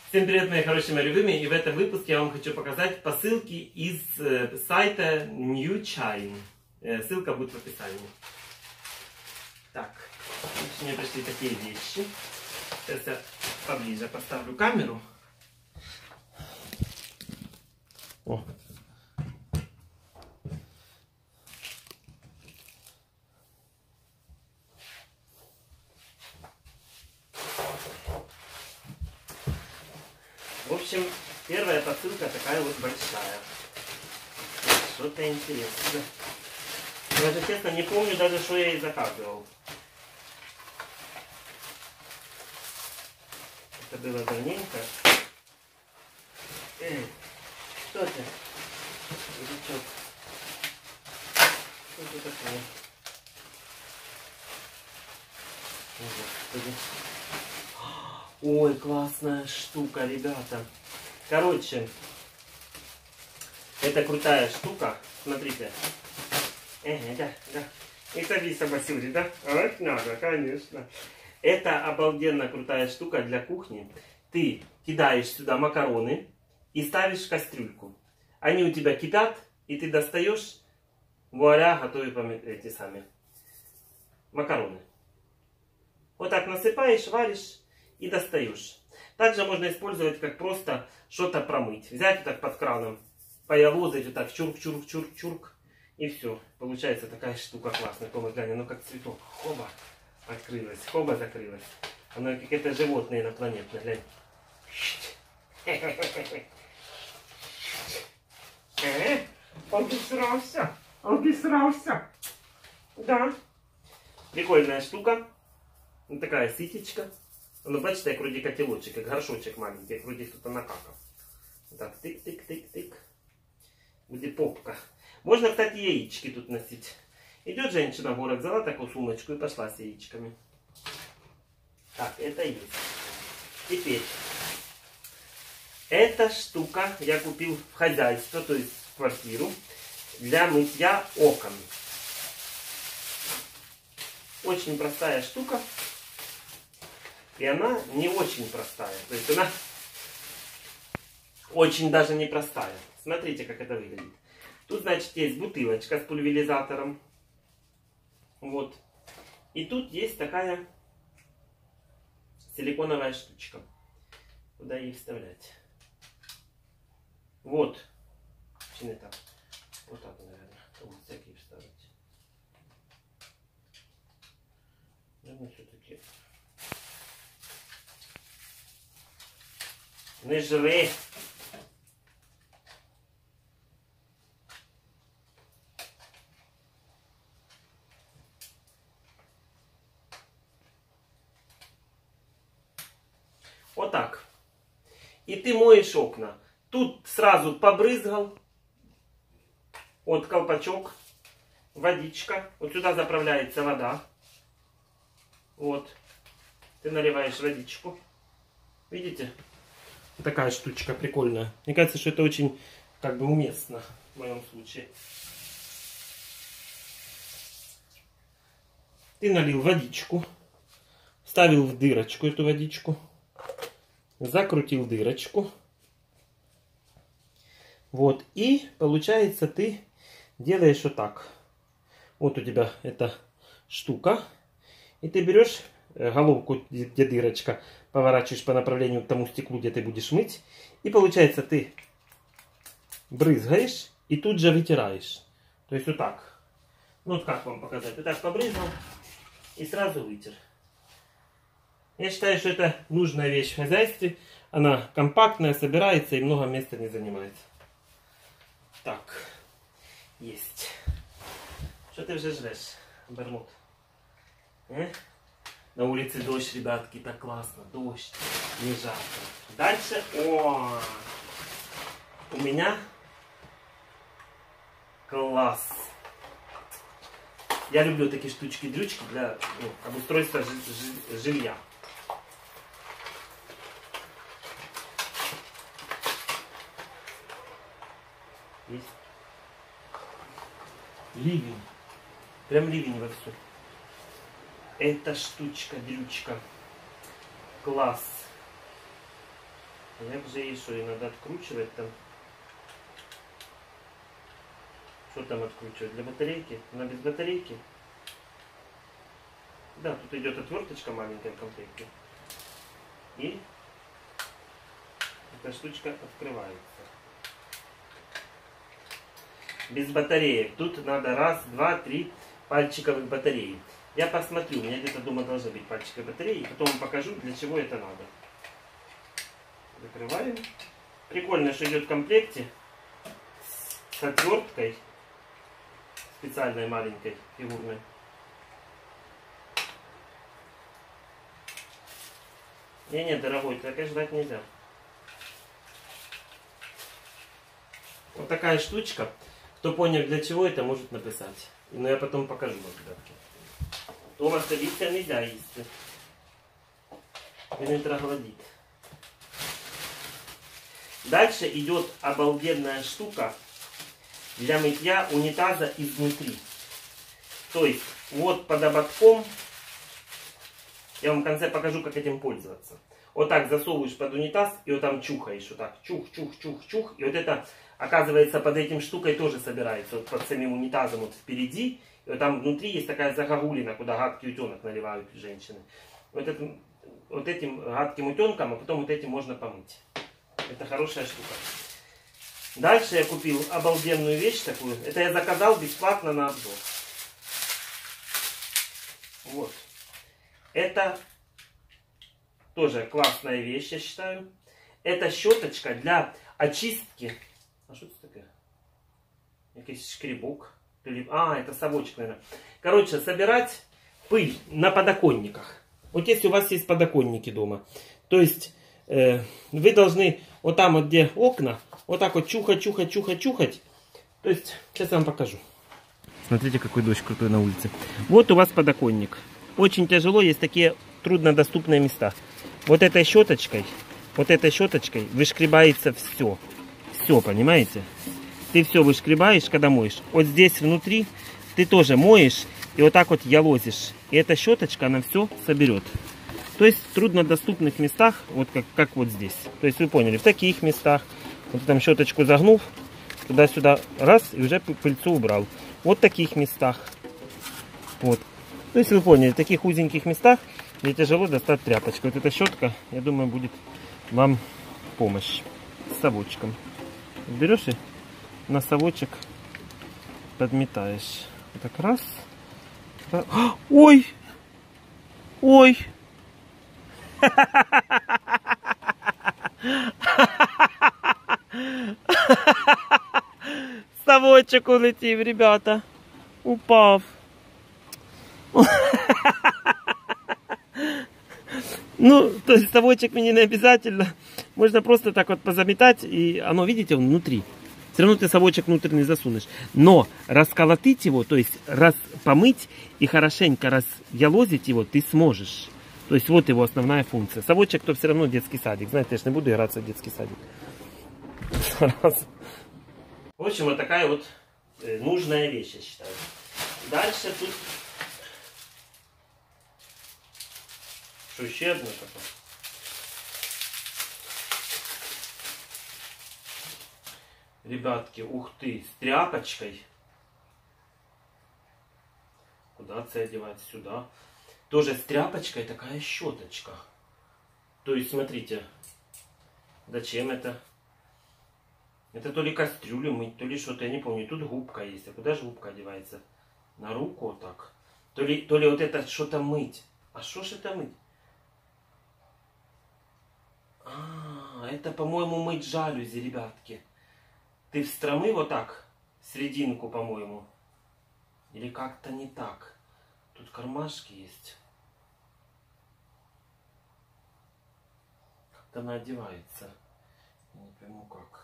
Всем привет, мои хорошие, мои любимые. И в этом выпуске я вам хочу показать посылки из сайта New Chime. Ссылка будет в описании. Так, мне пришли такие вещи. Сейчас я поближе поставлю камеру. О. В общем, первая посылка такая вот большая. Что-то интересное. Даже честно не помню даже, что я ей заказывал. Это было давненько. Что это? Язычок. Что это такое? Господи. Ой, классная штука, ребята. Короче, это крутая штука. Смотрите. Да. И садись, Басюри, да? Вот надо, конечно. Это обалденно крутая штука для кухни. Ты кидаешь сюда макароны и ставишь в кастрюльку. Они у тебя кипят, и ты достаешь, вуаля, готовы эти сами макароны. Вот так насыпаешь, варишь и достаешь. Также можно использовать, как просто что-то промыть. Взять вот так под краном, появозать вот так, чурк, и все. Получается такая штука классная. Кома, глянь, ну как цветок. Хоба открылась, хоба закрылась. Оно как это животное инопланетное, глянь. Обесрался. Да. Прикольная штука. Вот такая ситечка. Ну, бачите, як вроде котелочек, как горшочек маленький, як вроде кто-то накакал. Вот так, тык-тык-тык-тык. Будет попка. Можно, кстати, яички тут носить. Идет женщина в город, взяла такую сумочку и пошла с яичками. Так, это есть. Теперь. Эта штука я купил в хозяйство, то есть в квартиру, для мытья окон. Очень простая штука. И она не очень простая. То есть она очень даже не простая. Смотрите, как это выглядит. Тут, значит, есть бутылочка с пульверизатором. Вот. И тут есть такая силиконовая штучка. Куда ее вставлять? Вот. Чи не так? Вот так, наверное. Вот всякие вставить. Наверное, все-таки. Не жри. Вот так. И ты моешь окна. Тут сразу побрызгал. Вот колпачок. Водичка. Вот сюда заправляется вода. Вот. Ты наливаешь водичку. Видите? Такая штучка прикольная. Мне кажется, что это очень как бы уместно в моем случае. Ты налил водичку. Вставил в дырочку эту водичку. Закрутил дырочку. Вот. И получается ты делаешь вот так. Вот у тебя эта штука. И ты берешь головку, где дырочка, поворачиваешь по направлению к тому стеклу, где ты будешь мыть. И получается ты брызгаешь и тут же вытираешь. То есть вот так. Ну вот как вам показать. Вот так побрызгал и сразу вытер. Я считаю, что это нужная вещь в хозяйстве. Она компактная, собирается и много места не занимает. Так. Есть. Что ты уже жрешь, Бермуд? На улице дождь, ребятки, так классно. Дождь, не жарко. Дальше, у меня класс. Я люблю такие штучки-дрючки для обустройства жилья. Есть. Ливень. Прям ливень вовсю. Эта штучка, дрючка. Класс. Як же її що, її надо откручивать там? Что там откручивать? Для батарейки? Она без батарейки? Да, тут идет отверточка маленькая в комплекте. И эта штучка открывается. Без батареек. Тут надо раз, два, три пальчиковых батареи. Я посмотрю, у меня где-то дома должны быть пальчиковые батареи. Потом вам покажу, для чего это надо. Закрываем. Прикольно, что идет в комплекте с отверткой. Специальной маленькой, фигурной. Не, дорогой, такая ждать нельзя. Вот такая штучка. Кто понял, для чего это, может написать. Но я потом покажу вам, ребятки. То вас садиться нельзя есть. Він троглодит. Дальше идет обалденная штука для мытья унитаза изнутри. То есть, вот под ободком, я вам в конце покажу, как этим пользоваться. Вот так засовываешь под унитаз и вот там чухаешь. Вот так, чух. И вот это, оказывается, под этим штукой тоже собирается. Вот под самим унитазом вот впереди. И вот там внутри есть такая загогулина, куда гадкий утенок наливают женщины. Вот этим гадким утенком, а потом вот этим можно помыть. Это хорошая штука. Дальше я купил обалденную вещь такую. Это я заказал бесплатно на обзор. Вот. Это тоже классная вещь, я считаю. Это щеточка для очистки. А что это такое? Якийсь шкребок. Это совочек, наверное. Короче, собирать пыль на подоконниках. Вот если у вас есть подоконники дома. То есть вы должны вот там вот где окна, вот так вот чухать. То есть, сейчас я вам покажу. Смотрите, какой дождь крутой на улице. Вот у вас подоконник. Очень тяжело, есть такие труднодоступные места. Вот этой щеточкой вышкребается все. Все, понимаете? Ты все вышкребаешь, когда моешь. Вот здесь внутри ты тоже моешь и вот так вот ялозишь. И эта щеточка, она все соберет. То есть в труднодоступных местах, вот как вот здесь. То есть вы поняли, в таких местах, вот там щеточку загнув, туда-сюда, раз, и уже пыльцу убрал. Вот в таких местах. Вот. То есть вы поняли, в таких узеньких местах, где тяжело достать тряпочку. Вот эта щетка, я думаю, будет вам в помощь. С совочком. Берешь и на совочек подметаешь. Вот так раз. Ой! Ой! Совочек улетів, ребята. Упав. Ну, то есть совочек мне не обязательно. Можно просто так вот позаметать, и оно, видите, он внутри. Все равно ты совочек внутрь не засунешь. Но расколотить его, то есть помыть и хорошенько разъялозить его ты сможешь. То есть вот его основная функция. Совочек, то все равно детский садик. Знаете, я же не буду играться в детский садик. В общем, вот такая вот нужная вещь, я считаю. Дальше тут... Что, еще одно такое? Ребятки, ух ты, с тряпочкой. Куда это одевать? Сюда. Тоже с тряпочкой такая щеточка. То есть, смотрите. Зачем это? Это то ли кастрюлю мыть, то ли что-то, я не помню. Тут губка есть. А куда же губка одевается? На руку вот так. То ли вот это что-то мыть. А что ж это мыть? Это, по-моему, мыть жалюзи, ребятки. Ты встромы вот так, серединку, по-моему. Или как-то не так. Тут кармашки есть. Как-то она одевается. Я не пойму как.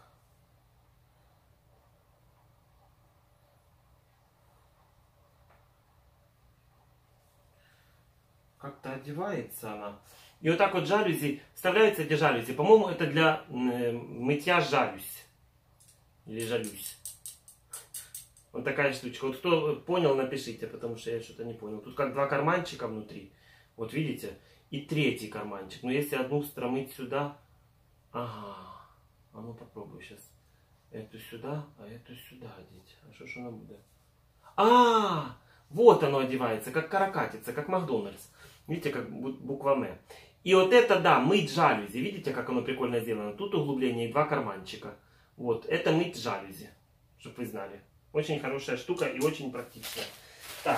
Как-то одевается она. И вот так вот жалюзи, вставляются эти жалюзи. По-моему, это для мытья жалюзь. Или жалюсь. Вот такая штучка. Вот кто понял, напишите, потому что я что-то не понял. Тут как два карманчика внутри. Вот видите? И третий карманчик. Но если одну встромить сюда... Ага. А ну попробуй сейчас. Эту сюда, а эту сюда одеть. А что ж она будет? А, вот оно одевается, как каракатица, как Макдональдс. Видите, как буква М. И вот это, да, мыть жалюзи. Видите, как оно прикольно сделано? Тут углубление и 2 карманчика. Вот, это мыть жалюзи, чтобы вы знали. Очень хорошая штука и очень практичная. Так.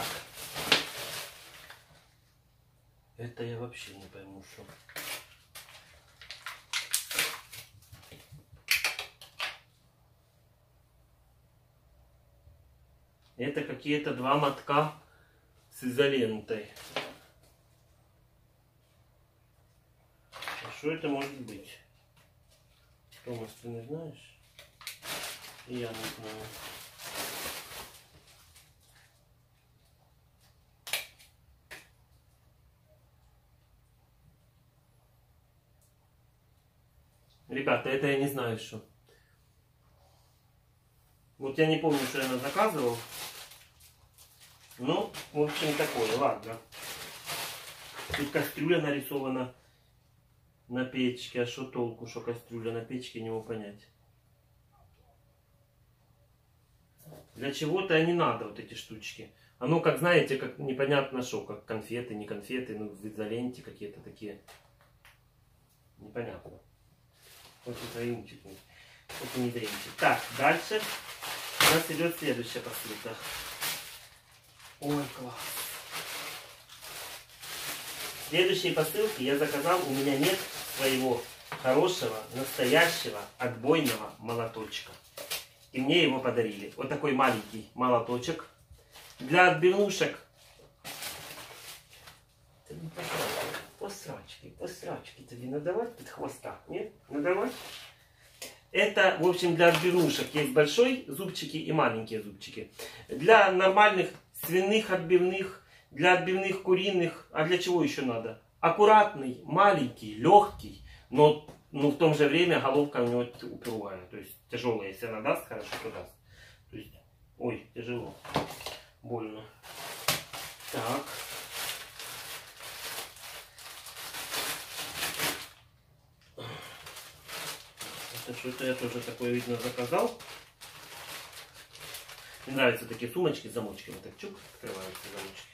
Это я вообще не пойму, что. Это какие-то 2 мотка с изолентой. А что это может быть? Томас, ты не знаешь? И я не знаю. Ребята, это я не знаю, что. Вот я не помню, что я заказывал. Ну, в общем, такое, ладно. Тут кастрюля нарисована на печке. А что толку, что кастрюля на печке, не могу понять. Для чего-то не надо вот эти штучки. Оно, как знаете, как непонятно что, как конфеты, не конфеты, ну в изоленте какие-то такие. Непонятно. Вот это инчик. Это не дренчик. Так, дальше у нас идет следующая посылка. Ой, класс. Следующие посылки я заказал. У меня нет своего хорошего, настоящего, отбойного молоточка. И мне его подарили. Вот такой маленький молоточек. Для отбивнушек. Посрачки тебе надавать под хвоста? Нет? Надавать? Это, в общем, для отбивнушек есть большой зубчики и маленькие зубчики. Для нормальных свиных отбивных, для отбивных куриных. А для чего еще надо? Аккуратный, маленький, легкий, но в том же время головка у него упругая. То есть тяжелая, если она даст, хорошо, то даст. То есть, ой, тяжело. Больно. Так. Это что-то я тоже такое, видно, заказал. Мне нравятся такие сумочки с замочками. Так чук, открываются замочки.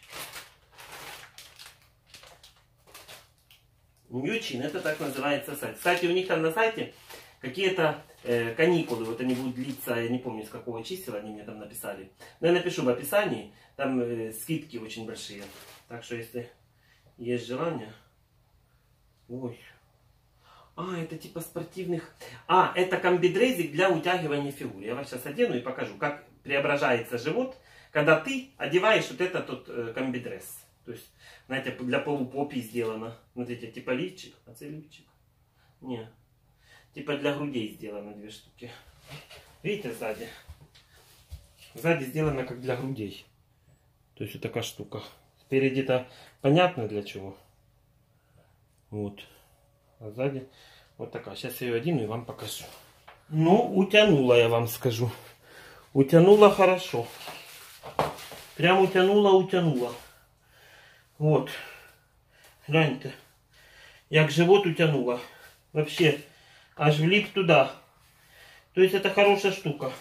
Ньючин, это так называется сайт. Кстати, у них там на сайте какие-то каникулы. Вот они будут длиться, я не помню, с какого числа они мне там написали. Но я напишу в описании. Там скидки очень большие. Так что, если есть желание... Ой... А, это типа спортивных... А, это комбидрезик для утягивания фигуры. Я вас сейчас одену и покажу, как преображается живот, когда ты одеваешь вот этот вот комбидрез. То есть, знаете, для полупопи сделано. Смотрите, типа лифчик. А это лифчик? Не. Типа для грудей сделано 2 штуки. Видите, сзади? Сзади сделано как для грудей. То есть вот такая штука. Спереди-то понятно для чего. Вот. А сзади вот такая. Сейчас я ее одену и вам покажу. Ну, утянула, я вам скажу. Утянула хорошо. Прям утянула. Вот. Гляньте. Як живот утянула. Вообще, аж влип туда. То есть это хорошая штука.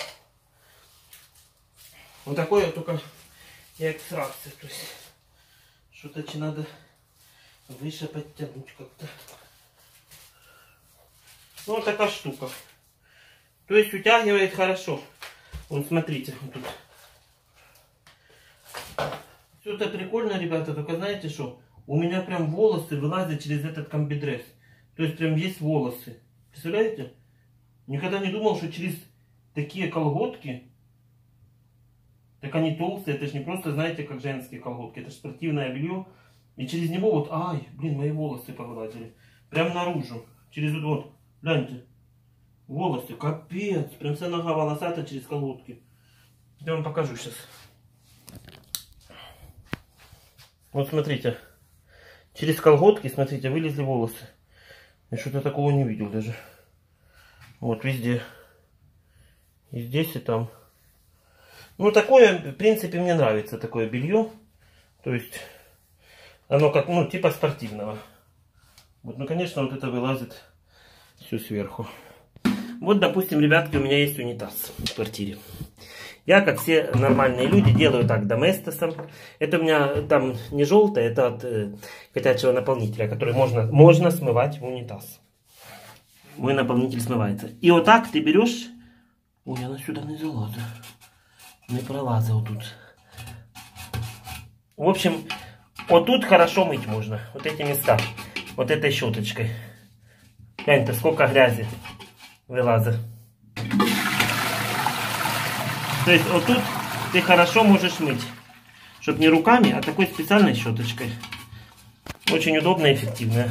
Вот такое только я экстракция. То есть что-то надо выше подтянуть как-то. Ну, вот такая штука. То есть утягивает хорошо. Вот смотрите, вот тут. Все это прикольно, ребята, только знаете что? У меня прям волосы вылазят через этот комбидрез. То есть прям есть волосы. Представляете? Никогда не думал, что через такие колготки, так они толстые, это же не просто, знаете, как женские колготки, это же спортивное белье. И через него вот, ай, блин, мои волосы повылазили. Прям наружу. Через вот, гляньте. Волосы, капец. Прям вся нога волосата через колготки. Я вам покажу сейчас. Вот смотрите. Через колготки, смотрите, вылезли волосы. Я что-то такого не видел даже. Вот везде. И здесь, и там. Ну, такое, в принципе, мне нравится такое белье. То есть, оно как, ну, типа спортивного. Вот, ну, конечно, вот это вылазит все сверху. Вот, допустим, ребятки, у меня есть унитаз в квартире. Я, как все нормальные люди, делаю так доместосом. Это у меня там не желтое, это от котячего наполнителя, который можно смывать в унитаз. Мой наполнитель смывается. И вот так ты берешь... Ой, она сюда не залазит. Не пролазит вот тут. В общем, вот тут хорошо мыть можно. Вот эти места. Вот этой щеточкой. Гляньте, сколько грязи вылазит. То есть вот тут ты хорошо можешь мыть. Чтоб не руками, а такой специальной щеточкой. Очень удобно и эффективно.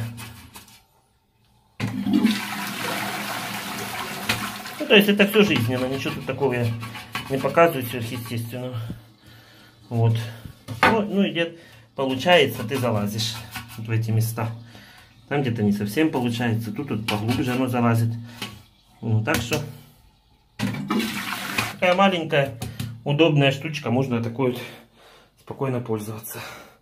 Ну, то есть это все жизненно. Ничего тут такого я не показываю сверхъестественного. Вот. Ну и где получается, ты залазишь вот в эти места. Там где-то не совсем получается. Тут поглубже оно залазит. Ну, так что такая маленькая удобная штучка. Можно такой вот спокойно пользоваться.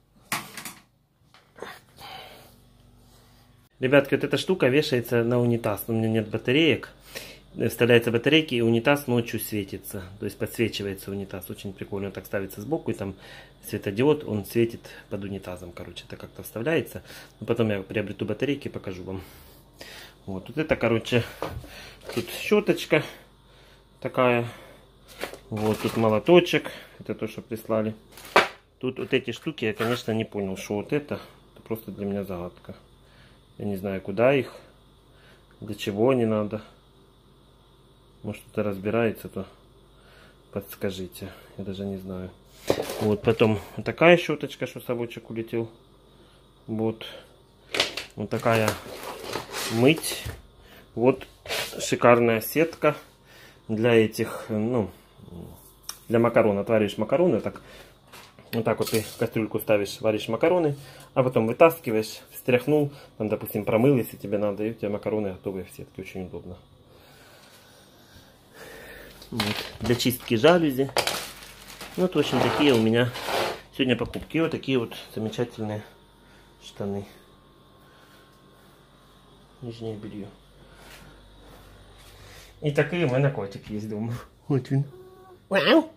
Ребятки, вот эта штука вешается на унитаз. У меня нет батареек. Вставляются батарейки, и унитаз ночью светится. То есть подсвечивается унитаз. Очень прикольно. Он так ставится сбоку, и там светодиод, он светит под унитазом. Короче, это как-то вставляется. Но потом я приобрету батарейки и покажу вам. Вот это, короче, тут щеточка такая. Вот тут молоточек. Это то, что прислали. Тут вот эти штуки, я, конечно, не понял, что вот это. Это просто для меня загадка. Я не знаю, куда их, для чего они надо. Может, кто-то разбирается, то подскажите. Я даже не знаю. Вот потом вот такая щеточка, что совочек улетел. Вот. Вот такая мыть. Вот шикарная сетка для этих, ну, для макарон. Отвариваешь макароны, так, вот так вот ты кастрюльку ставишь, варишь макароны, а потом вытаскиваешь, встряхнул, там, допустим, промыл, если тебе надо, и у тебя макароны готовые в сетке. Очень удобно. Вот. Для чистки жалюзи. Вот, в общем, такие у меня сегодня покупки. Вот такие вот замечательные штаны. Нижнее белье. И такие у меня котик есть дома. Вот он. Вау!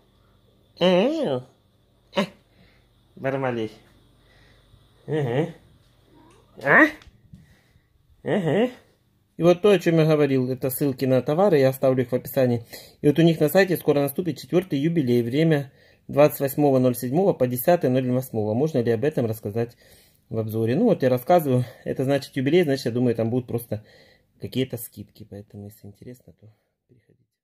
Бармалей. Ага. Ага. И вот то, о чем я говорил, это ссылки на товары, я оставлю их в описании. И вот у них на сайте скоро наступит 4-й юбилей, время 28.07 по 10.08. Можно ли об этом рассказать в обзоре? Ну вот я рассказываю, это значит юбилей, значит, я думаю, там будут просто какие-то скидки. Поэтому, если интересно, то переходите.